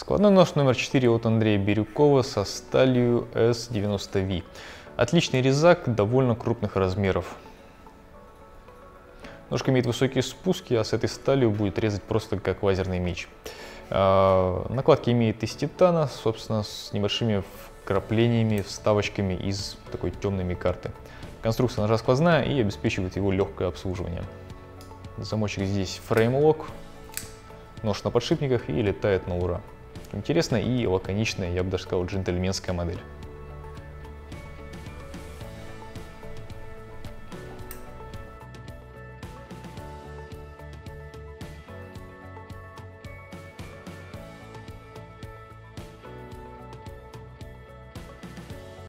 Складной нож номер 4 от Андрея Бирюкова со сталью S90V. Отличный резак довольно крупных размеров. Ножка имеет высокие спуски, а с этой сталью будет резать просто как лазерный меч. Накладки имеет из титана, собственно, с небольшими вкраплениями, вставочками из такой темной микарты. Конструкция ножа сквозная и обеспечивает его легкое обслуживание. Замочек здесь фрейм-лок, нож на подшипниках и летает на ура. Интересная и лаконичная, я бы даже сказал, джентльменская модель.